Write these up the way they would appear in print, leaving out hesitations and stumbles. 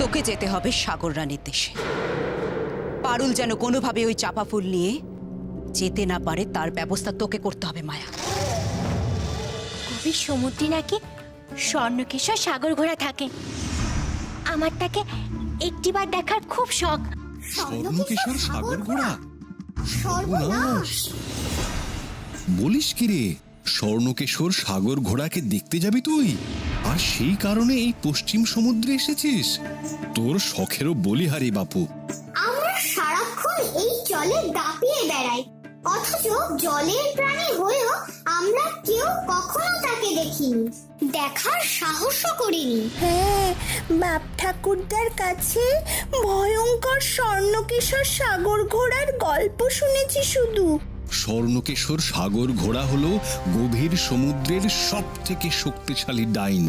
তোকে যেতে হবে সাগর রানীর দেশে। পারুল যেন কোনোভাবে ওই চাপা ফুল নিয়ে যেতে না পারে তার ব্যবস্থা তোকে করতে হবে মায়া। গভীর সমুদ্রে নাকি স্বর্ণকেশর সাগর ঘোড়া থাকে, আমার তাকে একটিবার দেখার খুব শখ। স্বর্ণকেশর সাগর ঘোড়া? সর্বনাশ! বলিস কি রে, স্বর্ণকেশর সাগর ঘোড়াকে দেখতে যাবি তুই? আর সেই কারণে এই পশ্চিম সমুদ্রে এসেছিস? তোর শখেরও বলিহারি বাপু। আমরা সারাক্ষণ এই জলে দাপিয়ে বেড়াই, অথচ জলের প্রাণী হয়েও আমরা কেউ কখনো তাকে দেখিনি, দেখার সাহসও করিনি। হ্যাঁ, বাপ ঠাকুরদার কাছে ভয়ঙ্কর স্বর্ণকেশর সাগর ঘোড়ার গল্প শুনেছি শুধু। স্বর্ণকেশর সাগর ঘোড়া হলো গভীর সমুদ্রের সব থেকে শক্তিশালী ডাইন।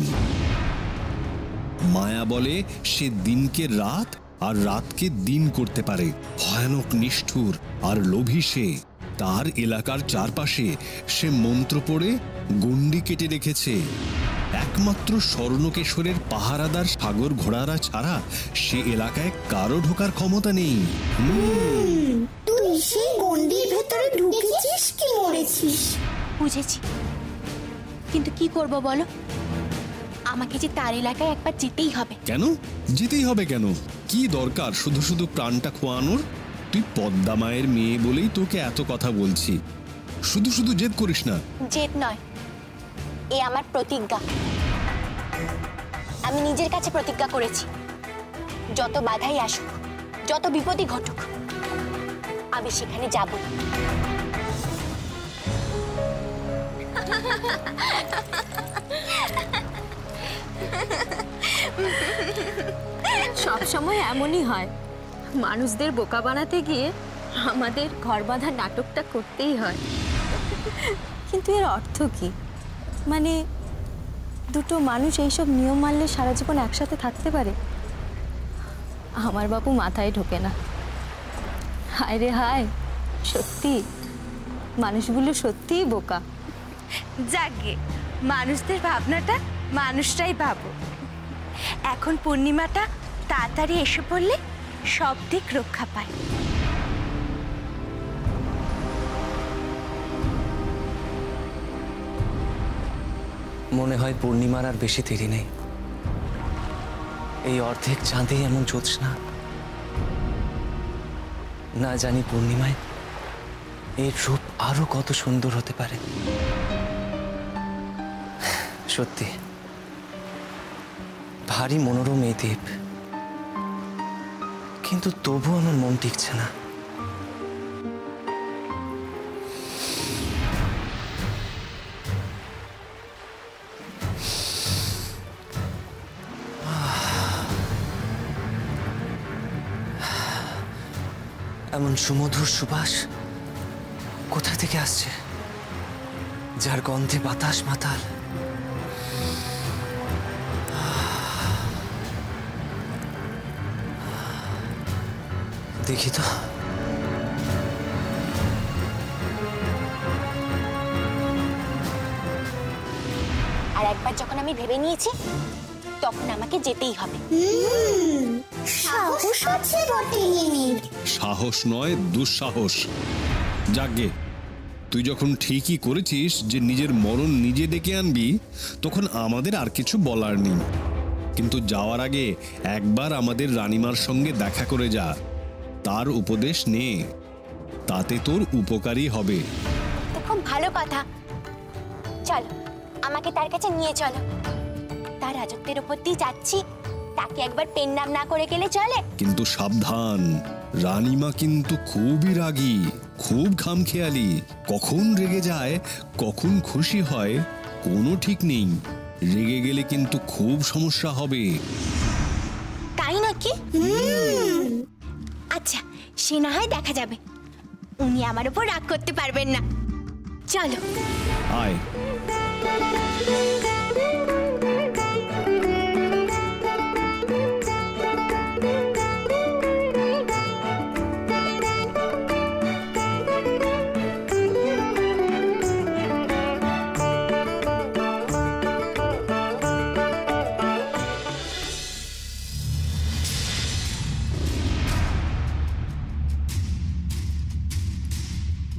মায়া বলে সে দিনকে রাত আর রাতকে দিন করতে পারে। ভয়ানক নিষ্ঠুর আর লোভী সে। তার এলাকার চারপাশে সে মন্ত্র পড়ে গণ্ডি কেটে রেখেছে। একমাত্র স্বর্ণকেশরের পাহারাদার সাগর ঘোড়ারা ছাড়া সে এলাকায় কারো ঢোকার ক্ষমতা নেই। তুই সেই গণ্ডির ভেতরে ঢুকেছিস কি মরেছিস? বুঝেছি, কিন্তু কি করব বলো? আমাকে যে তার এলাকায় একবার যেতেই হবে। কেন যেতেই হবে? কেন? কি দরকার শুধু শুধু প্রাণটা খোয়ানোর? তুই পদ্মা মায়ের মেয়ে বলেই তোকে এত কথা বলছি। শুধু শুধু জেদ করিস না। জেদ নয়, এ আমার প্রতিজ্ঞা। আমি নিজের কাছে প্রতিজ্ঞা করেছি, যত বাধাই আসুক, যত বিপদই ঘটুক, আমি সেখানে যাব। সব সময় এমনই হয়, মানুষদের বোকা বানাতে গিয়ে আমাদের ঘর বাঁধার নাটকটা করতেই হয়। কিন্তু এর অর্থ কি? মানে দুটো মানুষ এইসব নিয়ম মানলে সারা জীবন একসাথে থাকতে পারে? আমার বাবু মাথায় ঢোকে না। হায় রে হায়, সত্যি মানুষগুলো সত্যিই বোকা। যাগে, মানুষদের ভাবনাটা মানুষটাই ভাবো। এখন পূর্ণিমাটা তাড়াতাড়ি এসে পড়লে সব দিক রক্ষা পায়। মনে হয় পূর্ণিমার আর বেশি দেরি নেই। এই অর্ধেক চাঁদে এমন জ্যোৎস্না, না জানি পূর্ণিমায় এর রূপ আরো কত সুন্দর হতে পারে। সত্যি ভারী মনোরম এই দ্বীপ, কিন্তু তবু আমার মন টিকছে না। এমন সুমধুর সুবাস কোথা থেকে আসছে, যার গন্ধে বাতাস মাতাল। দেখি তো। আর একবার যখন আমি ভেবে নিয়েছি, তখন আমাকে যেতেই হবে। সাহস আছে বটে নিমির। সাহস নয়, দুঃসাহস। যাগে, তুই যখন ঠিকই করেছিস যে নিজের মরণ নিজে ডেকে আনবি, তখন আমাদের আর কিছু বলার নেই। কিন্তু যাওয়ার আগে একবার আমাদের রানীমার সঙ্গে দেখা করে যা, তার উপদেশ নে, তাতে তোর উপকারী হবে। তো খুব ভালো কথা, চলো আমাকে তার কাছে নিয়ে চলো। তার রাজত্বের উপর দিয়ে যাচ্ছি, তাকে একবার পেন নাম না করে গেলে চলে? কিন্তু সাবধান, রানীমা কিন্তু খুবই রাগী, খুব খামখেয়ালি। কখন রেগে যায়, কখন খুশি হয়, কোনো ঠিক নেই। রেগে গেলে কিন্তু খুব সমস্যা হবে। তাই নাকি? আচ্ছা, সে না হয় দেখা যাবে। উনি আমার উপর রাগ করতে পারবেন না। চলো আয়।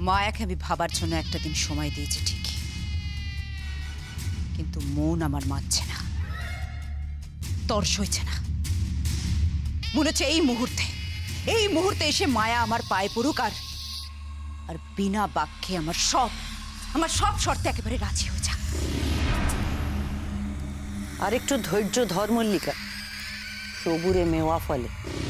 মায়াকে আমি ভাবার জন্য একটা দিন সময় দিয়েছি ঠিকই, কিন্তু মন আমার মানছে না, তর সইছে না। মনে হচ্ছে এই মুহূর্তে এসে মায়া আমার পায়ে পড়ুক আর বিনা বাক্যে আমার সব শর্তে একেবারে রাজি হয়ে যাক। আর একটু ধৈর্য ধর মল্লিকা, সবুরে মেওয়া ফলে।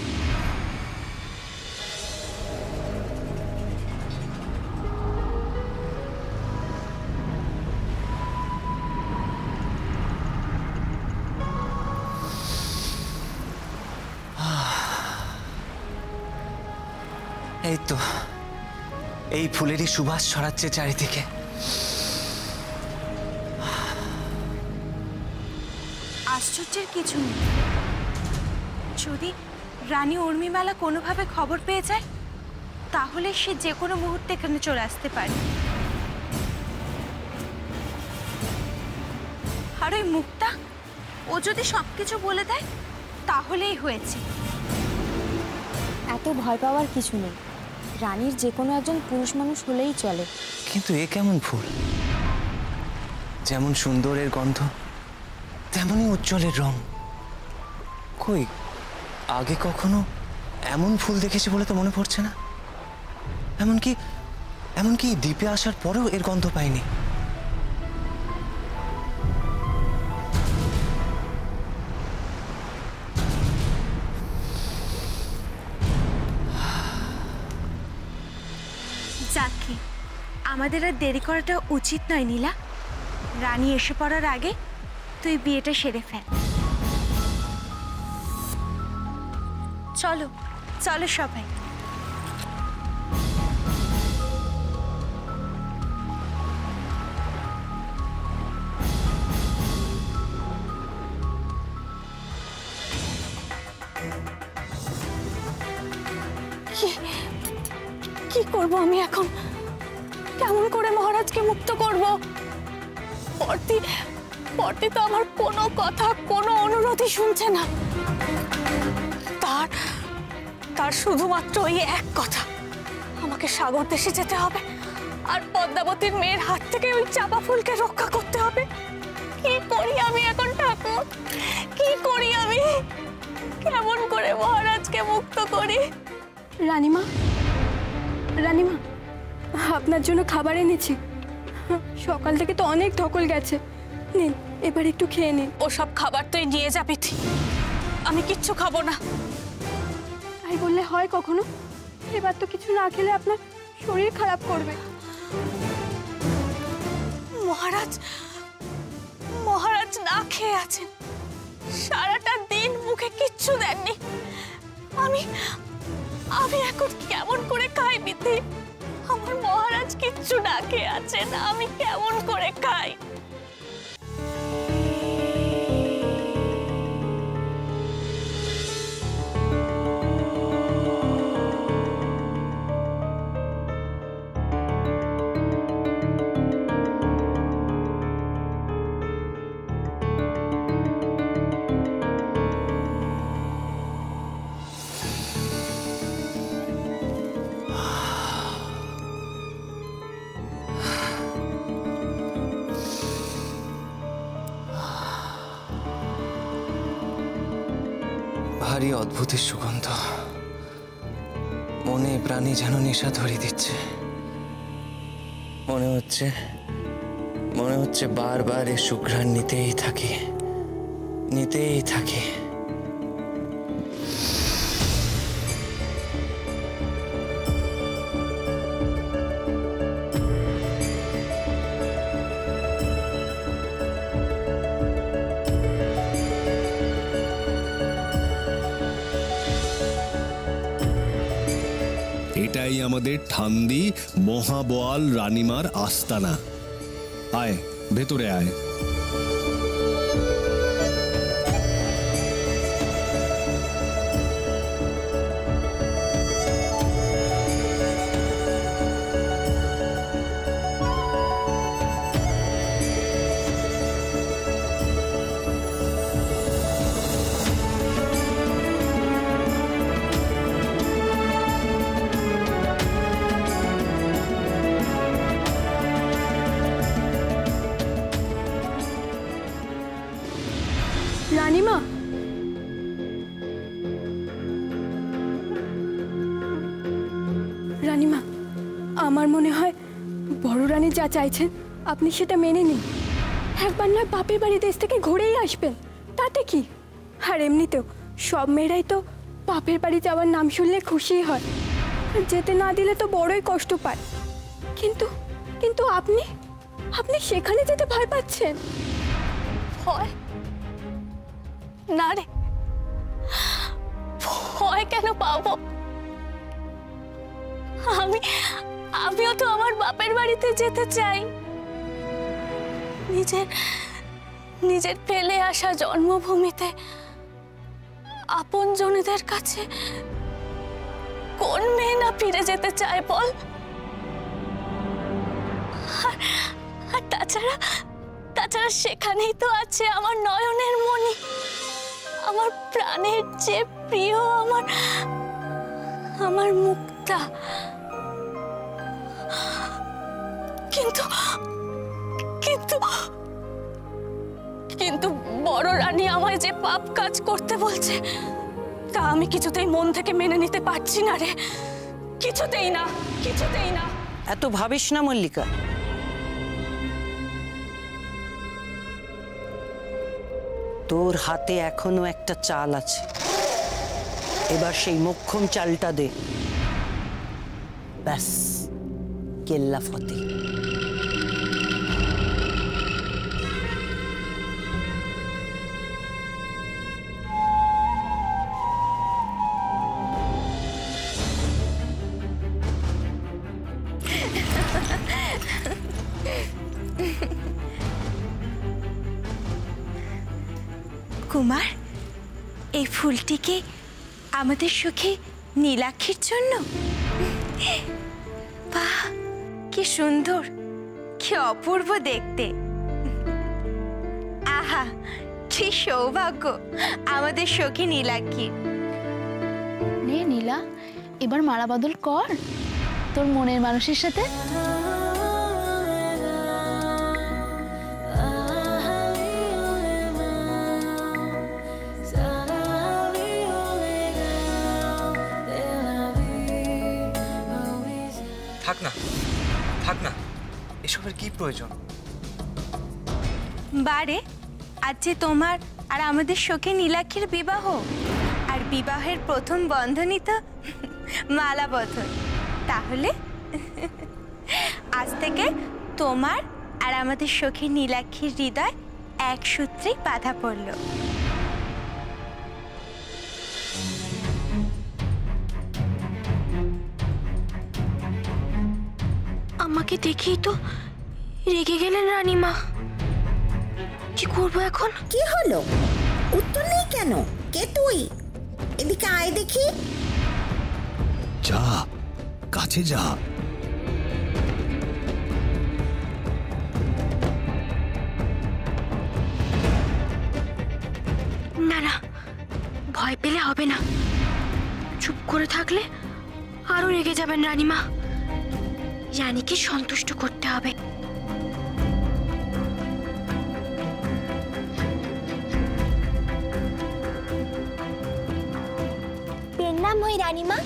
এই তো, এই ফুলেরই সুবাস ছড়াচ্ছে চারিদিকে। আশ্চর্যের কিছু নেই। যদি রানী উর্মিমালা কোনোভাবে খবর পেয়ে যায়, তাহলে সে যে কোনো মুহূর্তে এখানে চলে আসতে পারে। আর ওই মুক্তা, ও যদি সবকিছু বলে দেয় তাহলেই হয়েছে। এত ভয় পাওয়ার কিছু নেই, রানীর যে কোনো একজন পুরুষ মানুষ হলেই চলে। কিন্তু এ কেমন ফুল? যেমন সুন্দরের গন্ধ, তেমনই উজ্জ্বলের রং। কই, আগে কখনো এমন ফুল দেখেছি বলে তো মনে পড়ছে না। এমনকি দ্বীপে আসার পরেও এর গন্ধ পাইনি। যাকে আমাদের আর দেরি করাটা উচিত নয় নীলা। রানী এসে পড়ার আগে তুই বিয়েটা সেরে ফেল। চলো চলো সবাই। কি করব আমি এখন? কেমন করে মহারাজকে মুক্ত করব? পর্তি তো আমার কোনো কথা, কোনো অনুরোধই শুনছে না। তার শুধুমাত্র ওই এক কথা, আমাকে সাগর দেশে যেতে হবে আর পদ্মাবতীর মেয়ের হাত থেকে ওই চাপা ফুলকে রক্ষা করতে হবে। কি করি আমি এখন ঠাকুর? কি করি আমি? কেমন করে মহারাজকে মুক্ত করি? রানীমা, আপনার জন্য খাবার এনেছি। সকাল থেকে তো অনেক ধকল গেছে, নিন এবার একটু খেয়ে নিন। ওসব খাবার তুই নিয়ে যাবি, আমি কিচ্ছু খাবো না। তাই বললে হয় কখনো? এবার তো কিছু না খেলে আপনার শরীর খারাপ করবে। মহারাজ না খেয়ে আছেন, সারাটা দিন মুখে কিচ্ছু দেননি। আমি এখন কেমন করে খাই বিধি? আমার মহারাজ কিচ্ছু না খেয়ে আছেন, আমি কেমন করে খাই? ভারী অদ্ভুত সুগন্ধ, মনে প্রাণে যেন নেশা ধরিয়ে দিচ্ছে। মনে হচ্ছে বারবার এ সুঘ্রাণ নিতেই থাকি। এটাই আমাদের ঠান্দি মহাবোয়াল রানীমার আস্তানা। আয় ভেতরে আয়। রানীমা, রানীমা, আমার মনে হয় বড় রানী যা চাইছেন আপনি সেটা মেনে নিন। একবার নয় বাপের বাড়ি দেশ থেকে ঘুরেই আসবেন, তাতে কি? আর এমনিতেও সব মেয়েরাই তো বাপের বাড়ি যাওয়ার নাম শুনলে খুশি হয়, আর যেতে না দিলে তো বড়ই কষ্ট পায়। কিন্তু কিন্তু আপনি আপনি সেখানে যেতে ভয় পাচ্ছেন। ভয় না রে, ভয় কেন পাবো? আমিও তো আমার বাপের বাড়িতে যেতে চাই। নিজের ফেলে আসা জন্মভূমিতে আপন জনেদের কাছে কোন মেয়ে না ফিরে যেতে চায় বল? আর তাছাড়া সেখানেই তো আছে আমার নয়নের মণি, আমার প্রাণের যে প্রিয় আমার মুক্তা। কিন্তু বড় রানী আমায় যে পাপ কাজ করতে বলছে তা আমি কিছুতেই মন থেকে মেনে নিতে পারছি না রে, কিছুতেই না। এত ভাবিস না মল্লিকা, তোর হাতে এখনো একটা চাল আছে, এবার সেই মোক্ষম চালটা দে, ব্যাস কেল্লা ফতে। কুমার, এই ফুলটিকে আমাদের সুখে নীলাক্ষীর জন্য? বাহ, কি সুন্দর, কি অপূর্ব দেখতে। আহা, কি সৌভাগ্য আমাদের সখী নীলাক্ষীর। নে নীলা, এবার মালা বদল কর তোর মনের মানুষের সাথে। থাক না, এসবের কি প্রয়োজন? বারে, আজ যে তোমার আর আমাদের সখী নীলাক্ষীর বিবাহ, আর বিবাহের প্রথম বন্ধনই তো মালা বদল। তাহলে আজ থেকে তোমার আর আমাদের সখী নীলাক্ষীর হৃদয় এক সূত্রেই বাঁধা পড়ল। আমাকে দেখেই তো রেগে গেলেন রানীমা, কি করবো এখন? কি হলো? উত্তর নেই কেন? কে তুই? এদিকে আয় দেখি। যা, কাছে যা। না না, ভয় পেলে হবে না, চুপ করে থাকলে আরো রেগে যাবেন রানীমা। রানীকে সন্তুষ্ট করতে হবে। প্রণাম হই রানীমা।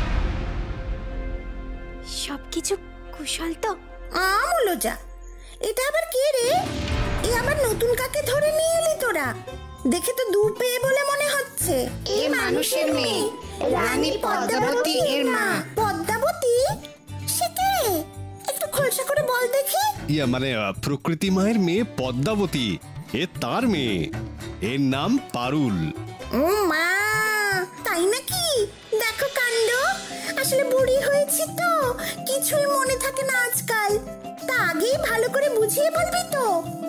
সবকিছু কুশল তো? আমলো যা, এটা আবার কে রে? এ আবার নতুন কাকে ধরে নিয়ে এলি তোরা? দেখে তো দূর পেয়ে বলে মনে হচ্ছে। এ মানুষের মেয়ে, রানী পদ্মাবতী এর মা। পদ্মাবতী? সে কে? একটু খোলসা করে বল দেখি। মানে প্রকৃতি মায়ের মেয়ে পদ্মাবতী, এ তার মেয়ে, এর নাম পারুল। ও মা, তাই নাকি? দেখো কাণ্ড। আসলে বুড়ি হয়েছি তো, কিছুই মনে থাকে না আজকাল। তা আগেই ভালো করে বুঝিয়ে বলবি তো।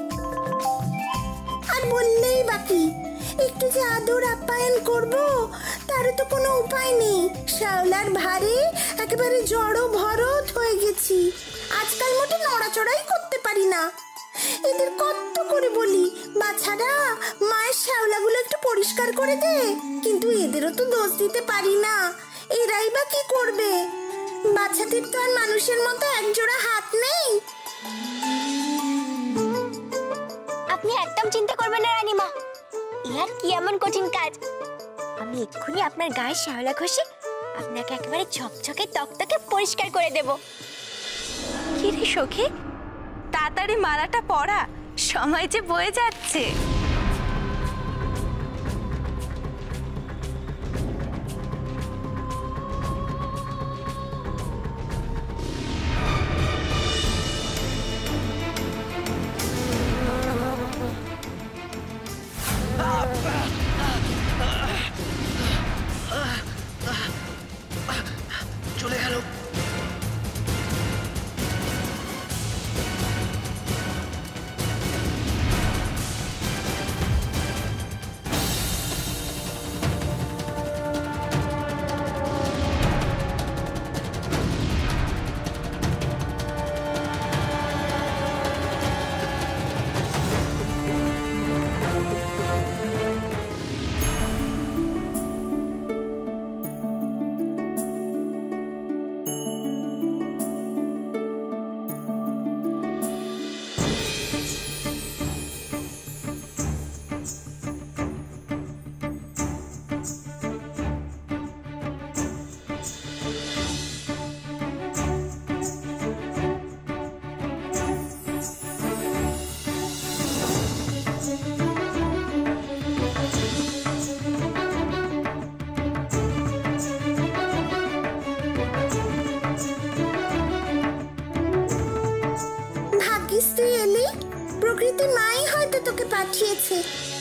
আর বললেই বাকি, একটু যে আদর আপ্যায়ন করব তার তো কোনো উপায় নেই। শ্যাওলার ভারে একেবারে জড়ো ভরত হয়ে গেছি। আজকাল মোটে নড়াচড়াই করতে পারি না। এদের কত করে বলি, বাছারা মায়ের শ্যাওলাগুলো একটু পরিষ্কার করে দে, কিন্তু এদেরও তো দোষ দিতে পারি না। এরাই বা কি করবে? বাচ্চাদের তো আর মানুষের মতো একজোড়া হাত নেই। আপনি একদম চিন্তা করবেন না রানীমা, ইহার কি এমন কঠিন কাজ? আমি এক্ষুনি আপনার গায়ে শ্যাওলা ঘষে আপনাকে একেবারে ঝকঝকে তকতকে পরিষ্কার করে দেব। কি রে সখী, তাড়াতাড়ি মালাটা পরা, সময় যে বয়ে যাচ্ছে। চলে গেল। প্রকৃতি মাই হয়তো তোকে পাঠিয়েছে।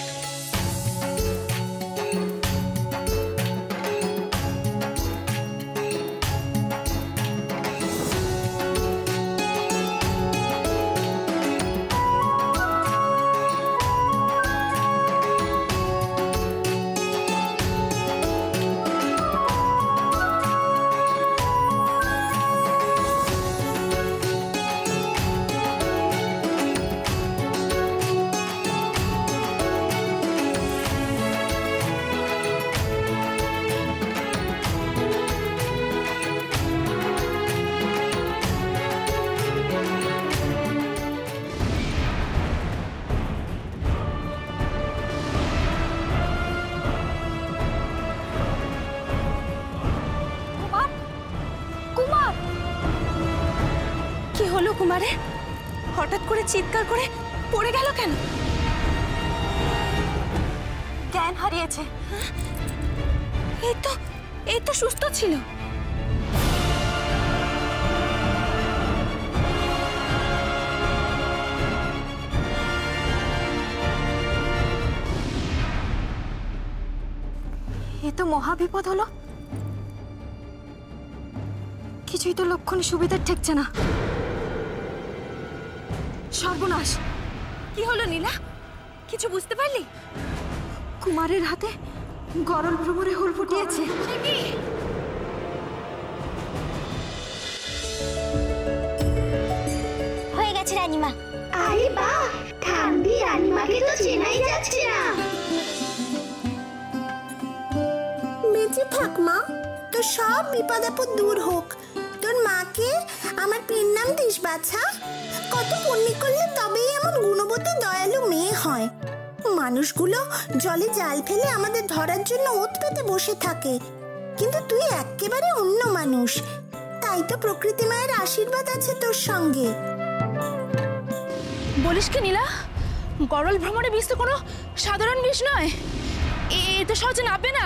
কুমারে হঠাৎ করে চিৎকার করে পড়ে গেল কেন? জ্ঞান হারিয়েছে। এই তো সুস্থ ছিল। এ তো মহাবিপদ হলো। কিছুই তো লক্ষণ সুবিধার ঠেকছে না। সর্বনাশ! কি হলো নীলা, কিছু বুঝতে পারলি? কুমারের হাতে গরল ভ্রমরে হোল ফুটিয়েছে। হয়ে গেছে রানীমা। আরে বাহ, ঠাম্মি রানীমাকে তো চেনাই যাচ্ছে না। বেঁচে থাক মা, তোর সব বিপদ আপদ দূর হোক। তোর মাকে আমার পেন নাম দিস বাছা। কত পুণ্য করলে তবেই এমন গুণবতী দয়ালু মেয়ে হয়। মানুষগুলো জলে জাল ফেলে আমাদের ধরার জন্য ওত পেতে বসে থাকে, কিন্তু তুই একেবারে অন্য মানুষ। তাই তো প্রকৃতি মায়ের আশীর্বাদ আছে তোর সঙ্গে। বলিস কি নীলা, গরল ভ্রমণে বিষ তো কোনো সাধারণ বিষ নয়। এ তো সহজে নামবে না।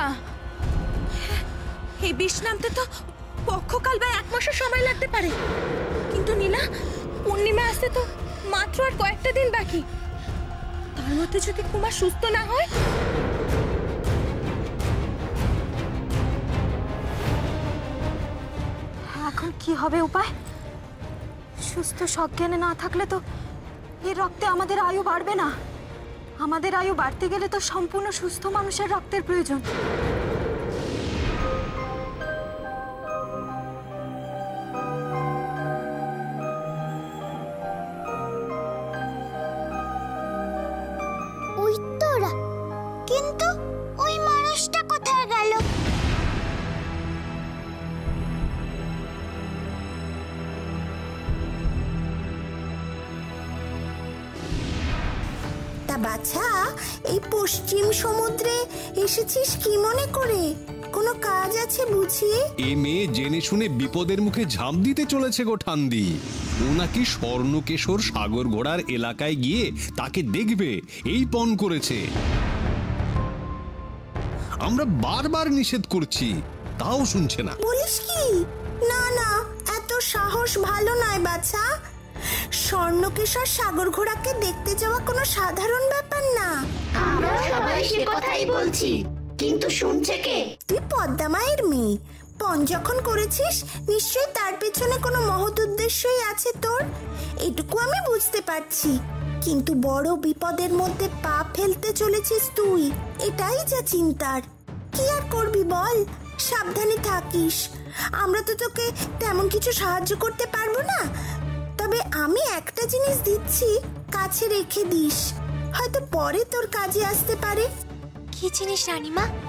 এই বিষ নামতে তো পক্ষকাল বা 1 মাসের সময় লাগতে পারে, কিন্তু নীলা পূর্ণিমা আসতে তো মাত্র আর কয়েকটা দিন বাকি। তার মধ্যে যদি কুমার সুস্থ না হয়, এখন কি হবে উপায়? সুস্থ সজ্ঞানে না থাকলে তো এই রক্তে আমাদের আয়ু বাড়বে না। আমাদের আয়ু বাড়তে গেলে তো সম্পূর্ণ সুস্থ মানুষের রক্তের প্রয়োজন। কিন্তু ওই মানুষটা কোথায় গেল? তা বাছা, এই পশ্চিম সমুদ্রে এসেছিস কি মনে করে? কোনো কাজ আছে বুঝি? এ মেয়ে জেনে শুনে বিপদের মুখে ঝাঁপ দিতে চলেছে গো ঠান্দি। ও নাকি স্বর্ণকেশর সাগর ঘোড়ার এলাকায় গিয়ে তাকে দেখবে এই পণ করেছে। আমরা বারবার নিষেধ করছি, তাও শুনছে না। বলিস কি? না না, এত সাহস ভালো নয় বাছা। স্বর্ণকেশর সাগর ঘোড়াকে দেখতে যাওয়া কোনো সাধারণ ব্যাপার না। আমরা সবাই সে কথাই বলছি, কিন্তু শুনছে কে? তুই পদ্মা মায়ের মেয়ে, পণ যখন করেছিস নিশ্চয়ই তার পেছনে কোনো মহৎ উদ্দেশ্যই আছে তোর, এটুকু আমি বুঝতে পারছি। কিন্তু বড় বিপদের মধ্যে পা ফেলতে চলেছিস তুই, এটাই যা চিন্তার। কি আর করবি বল, সাবধানে থাকিস। আমরা তো তোকে তেমন কিছু সাহায্য করতে পারবো না, তবে আমি একটা জিনিস দিচ্ছি, কাছে রেখে দিস, হয়তো পরে তোর কাজে আসতে পারে। কি জিনিস রানীমা?